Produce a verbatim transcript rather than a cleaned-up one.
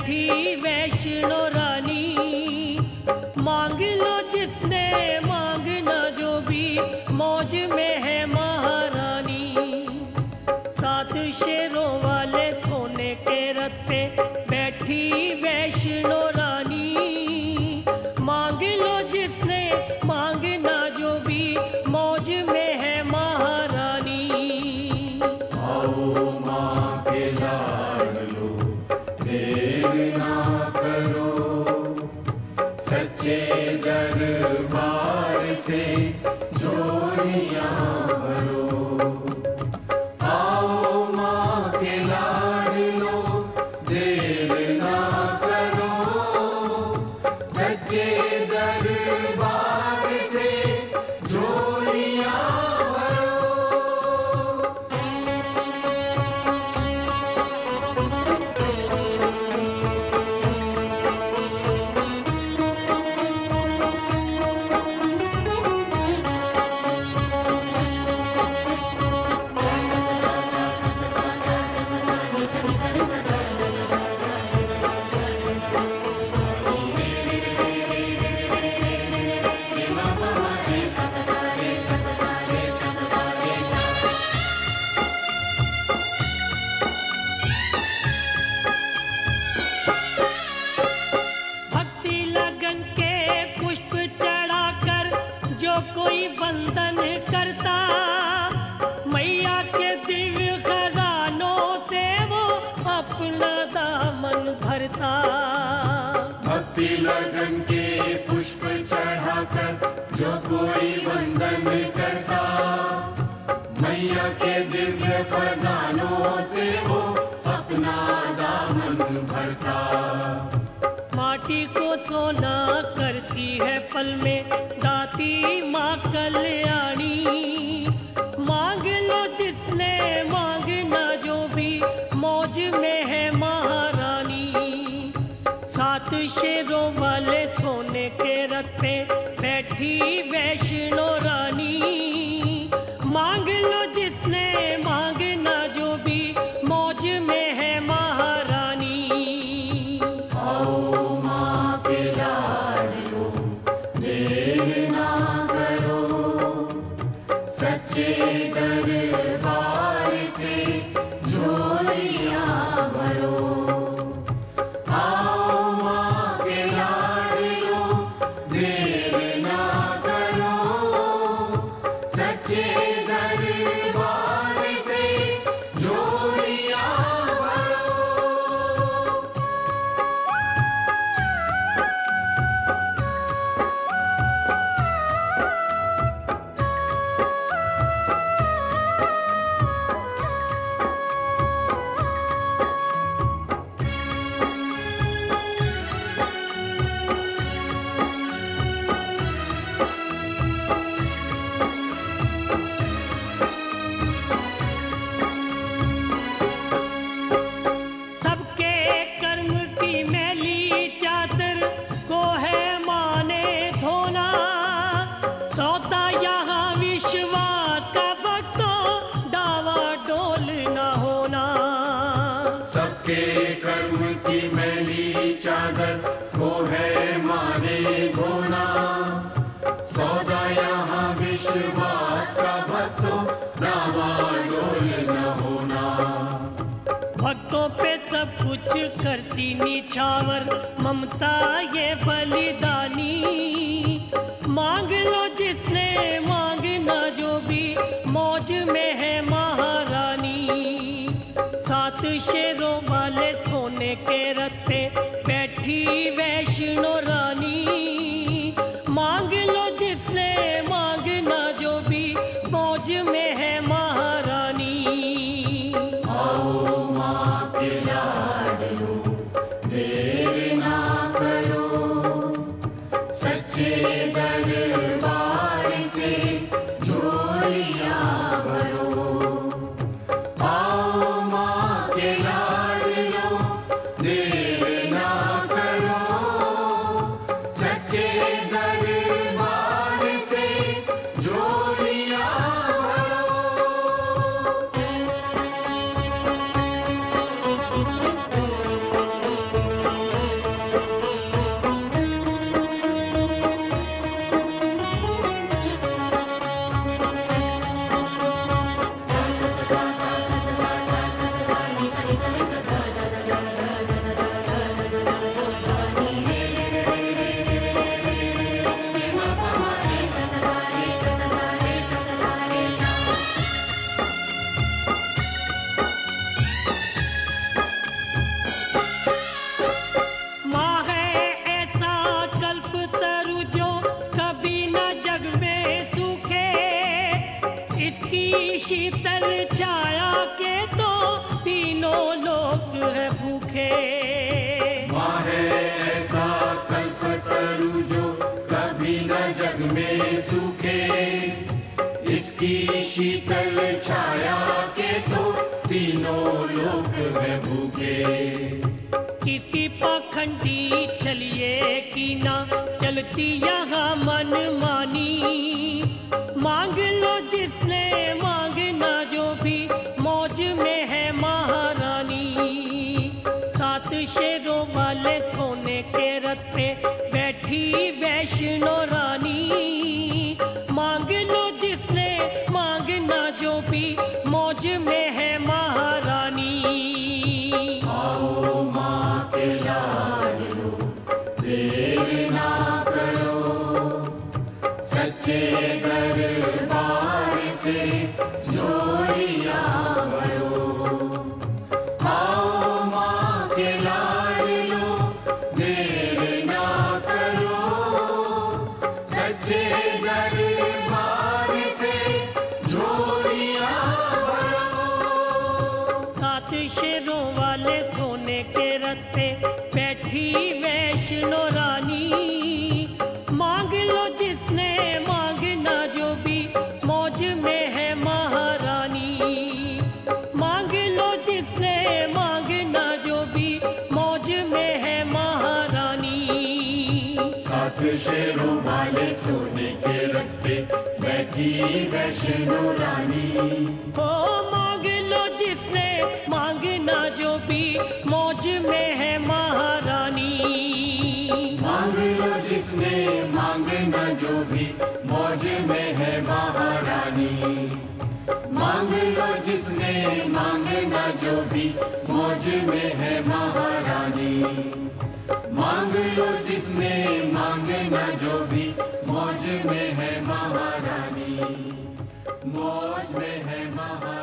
बैठी वैष्णो रानी, मांग लो जिसने मांगना जो भी, मौज में है महारानी। सात शेरों वाले सोने के रथ पे बैठी वैष्णो रानी, मांग लो जिसने मांगना जो भी, मौज में है महारानी। आओ माँ के लाडलो देर ना करो, सच्चे दरबार से झोलियाँ भरो। आओ माँ के लाडलो देर ना करो, सच्चे दरबार से झोलियाँ भरो। भक्ति लगन के पुष्प चढ़ाकर जो कोई वंदन करता, मैया के दिव्य खजानों से वो अपना दामन भरता। भक्ति लगन के पुष्प चढ़ाकर जो कोई वंदन करता, मैया के दिव्य खजानों से वो अपना दामन भरता। माटी को सोना करती है पल में दाती माँ कल्याणी, मांग लो जिसने मांगना जो भी, मौज में है महारानी। सात शेरों वाले सोने के रथ पे बैठी वैष्णो रानी, मांग लो जिसने मांगना जो भी, मौज में है महारानी। आओ माँ के लाडलो देर ना करो, सच्चे दरबार से झोलियाँ भरो। आओ माँ के लाडलो देर ना करो, सच्चे दरबार से झोलियाँ भरो। सबके कर्म की मैली चादर को है माने धोना, सौदा यहाँ विश्वास का भक्तों डावा डोल न होना। सबके कर्म की मैली चादर को है माने धोना, सौदा यहाँ विश्वास का भक्तों डावाडोल न होना। भक्तों पे सब कुछ करती निछावर ममता ये बलिदानी, मांग लो जिसने मांगना जो भी, मौज में है महारानी। सात शेरों वाले सोने के रथ पे बैठी वैष्णो रानी, मांग लो जिसने मांगना जो भी, मौज में है महारानी। आओ माँ के लाडलो देर ना करो, सच्चे दरबार से झोलियाँ भरो। आओ माँ के लाडलो देर ना करो, सच्चे दरबार से झोलियाँ भरो। शीतल छाया के तो तीनों लोग है भूखे। माँ है ऐसा कल्पतरु जो कभी न जग में सूखे, इसकी शीतल छाया के तो तीनों लोग है भूखे। किसी पाखंडी छलिए की ना चलती यहाँ मन मानी, मांग लो जिसने मांगना जो भी मौज में है महारानी। सात शेरों वाले सोने के रथ पे बैठी वैष्णो रानी, मांग लो जिसने मांगना जो भी मौज में है महारानी। आओ माँ के लाडलो देर ना करो, सच्चे दरबार से झोलियाँ भरो। आओ माँ के लाडलो देर ना करो, सच्चे दरबार से झोलियाँ भरो। सात शेरों वाले सोने के रथ पे बैठी वैष्णो रानी, मांग लो जिसने मांगना जो भी मौज में है महारानी। मांग लो जिसने मांगना जो भी मौज में है महारानी। सात शेरों वाले सोने के रथ पे बैठी वैष्णो रानी, हो मांग लो जिसने मांगना जो भी मौज में है महारानी। मांग लो जिसने मांगना जो भी मौज में है महारानी। मांग लो जिसने मांगना जो भी मौज में है महारानी। मांग लो जिसने मांगना जो भी मौज में है महारानी। मौज में है महारानी।